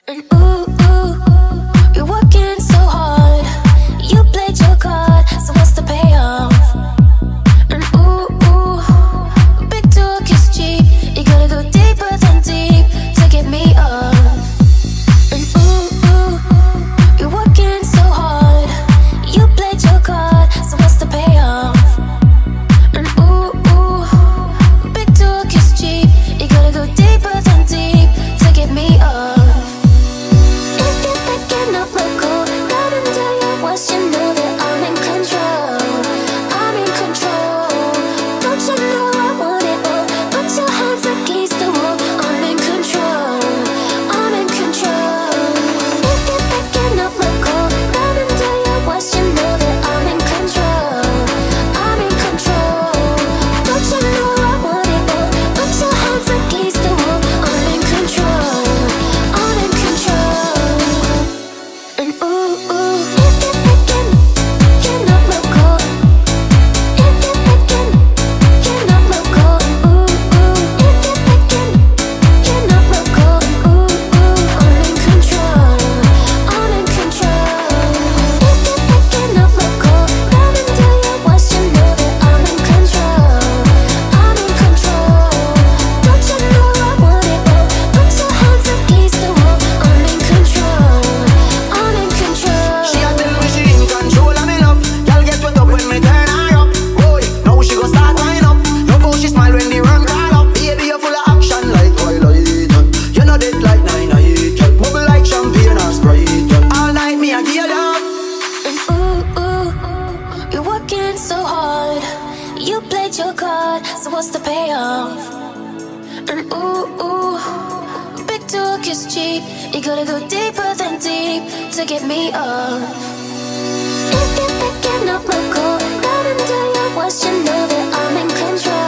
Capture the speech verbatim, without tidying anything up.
And ooh, ooh, you're working so hard. You played your card, so what's the payoff? And ooh, ooh, big talk is cheap. You gotta go deeper than deep to get me off. And ooh, ooh, you're working so hard. You played your card, so what's the payoff? And ooh, ooh, big talk is cheap. You gotta go deeper than deep to get me off. You gotta go deeper than deep to get me off. If you're picking up my call, right under your watch, you know that I'm in control.